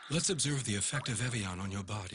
Let's observe the effect of Evian on your body.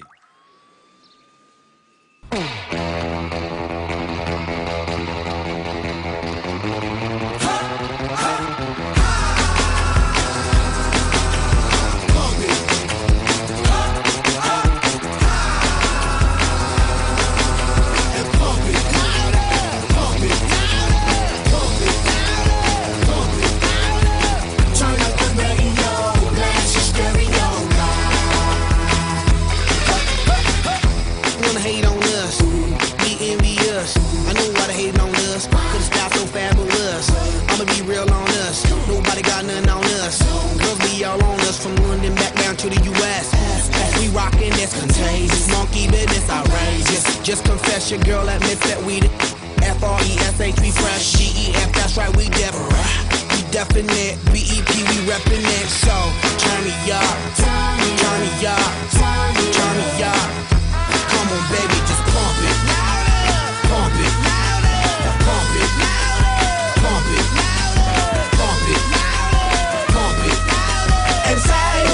Hate on us, be envious. I know why they hating on us, cause the style so fabulous. I'ma be real on us, nobody got nothing on us. Girls be all on us, from London back down to the US. We rockin', that's contagious, monkey business outrageous. Just confess your girl admits that we the F-R-E-S-H, we fresh. G-E-F, that's right, we definite. We definite, B-E-P, we reppin' it. So, turn me up, turn me up, turn me up. Come on, baby, just pump it, pump it, pump it, pump it, pump it, pump it, and say,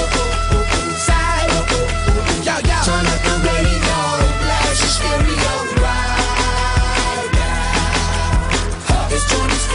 yo, yo. Turn up the radio, blast your stereo right now. This joint is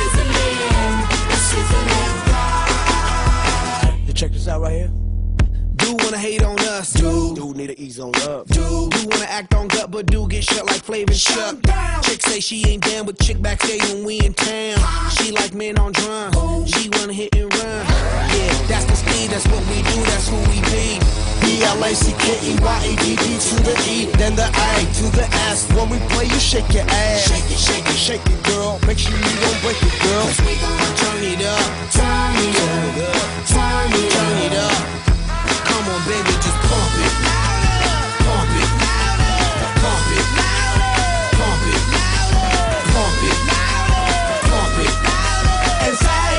sizzling, you check this out right here. Do wanna hate on us, dude need to ease on up, dude wanna act on gut, but do get shut like Flavor Chuck. Chick say she ain't down with chick backstage when we in town. She like men on drum, she wanna hit and run. Yeah, that's the speed, that's what we do, that's who we be. B-L-A-C-K-E-Y-A-D-D to the E, then the A to the S. When we play, you shake your ass. Shake it, shake it, shake it, girl. Make sure you don't break it, girl. Cause we gon' turn it up, turn it up, turn it up. Come on, baby, just pump it, pump it, pump it, pump it, pump it, pump it, and say,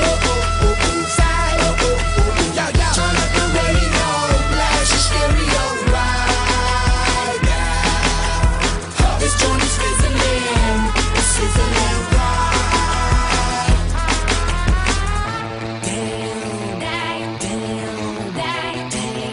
yo, yo. Turn up the radio, blast your stereo right now. This joint is sizzling, it's sizzling right. Damn, damn, damn.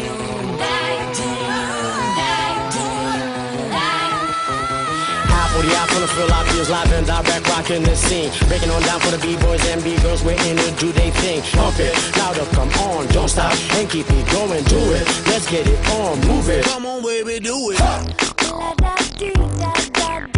Full feel obvious, live and direct, rocking the scene. Breaking on down for the B-boys and B-girls, we're in to do they thing. Pump it, louder, come on, don't stop, and keep it going, do it. Let's get it on, move it. Come on, baby, do it.